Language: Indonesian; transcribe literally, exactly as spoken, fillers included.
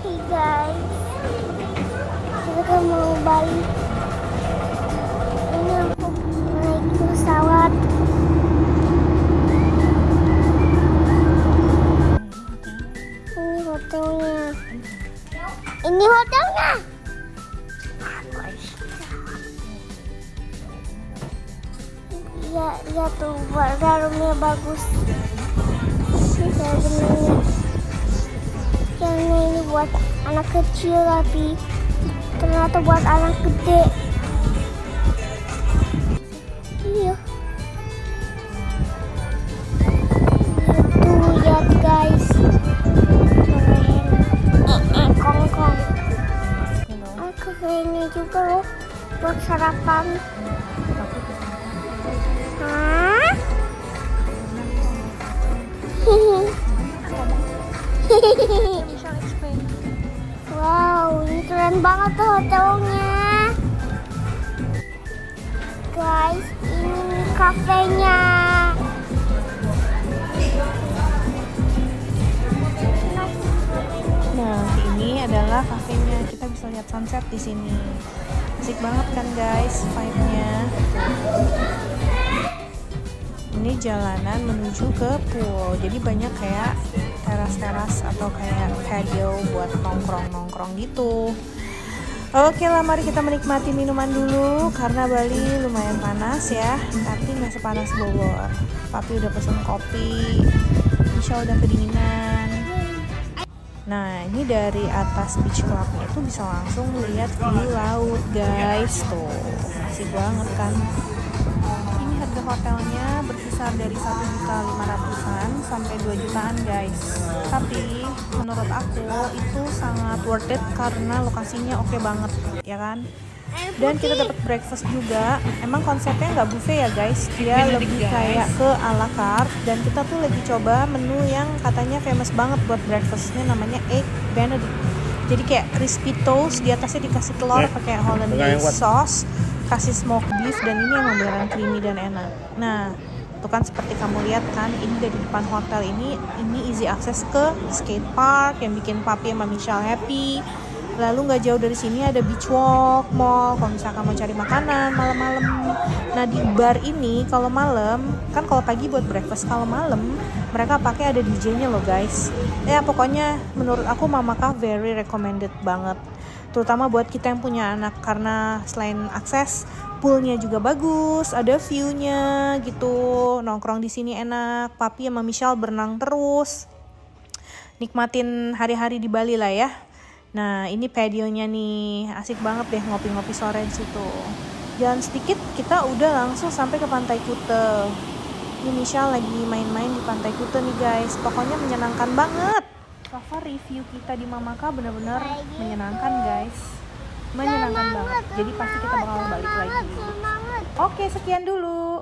Hey guys, kita mau balik. Ini aku naik pesawat. Ini hotelnya. Ini hotelnya. Iya, iya tuh, garumnya bagus. Ini garumnya. Yang ini buat anak kecil tapi ternyata buat anak gede. Iya. Tuh lihat guys. Eh, eh, kongkong. Ah, kayaknya juga loh buat sarapan. Hah? Wow, ini keren banget tuh hotelnya. Guys, ini kafenya. Nah, ini adalah kafenya. Kita bisa lihat sunset di sini. Asik banget kan guys, vibe-nya. Ini jalanan menuju ke pool. Jadi banyak kayak teras-teras atau kayak patio buat nongkrong-nongkrong gitu. Oke lah, mari kita menikmati minuman dulu karena Bali lumayan panas ya, tapi nggak sepanas Bogor. Papi udah pesen kopi, Misha udah kedinginan. Nah, ini dari atas beach clubnya itu bisa langsung lihat view laut guys. Tuh, asik banget kan. Ini harga hotelnya berkisar dari satu juta lima ratusan sampai dua jutaan guys. Tapi menurut aku itu sangat worth it karena lokasinya oke banget ya kan. Dan kita dapat breakfast juga. Emang konsepnya nggak buffet ya guys, dia lebih kayak ke ala carte. Dan kita tuh lagi coba menu yang katanya famous banget buat breakfastnya, namanya egg benedict. Jadi kayak crispy toast, di atasnya dikasih telur pakai hollandaise sauce, kasih smoked beef, dan ini yang beneran creamy dan enak. Nah, itu kan seperti kamu lihat kan, ini dari depan hotel ini, ini easy access ke skate park yang bikin papi sama Michelle happy. Lalu nggak jauh dari sini ada beach walk, mall, kalau misalkan mau cari makanan malam-malam. Nah, di bar ini kalau malam, kan kalau pagi buat breakfast, kalau malam mereka pakai ada D J-nya loh guys. Ya pokoknya menurut aku Mamaka very recommended banget. Terutama buat kita yang punya anak, karena selain akses, poolnya juga bagus, ada view-nya gitu. Nongkrong di sini enak, papi sama Michelle berenang terus. Nikmatin hari-hari di Bali lah ya. Nah, ini patio-nya nih, asik banget deh ngopi-ngopi sore di situ. Jalan sedikit kita udah langsung sampai ke Pantai Kuta. Ini Michelle lagi main-main di Pantai Kuta nih guys. Pokoknya menyenangkan banget. So far review kita di Mamaka benar-benar menyenangkan guys. Menyenangkan banget. Jadi pasti kita bakal balik lagi. Oke, sekian dulu.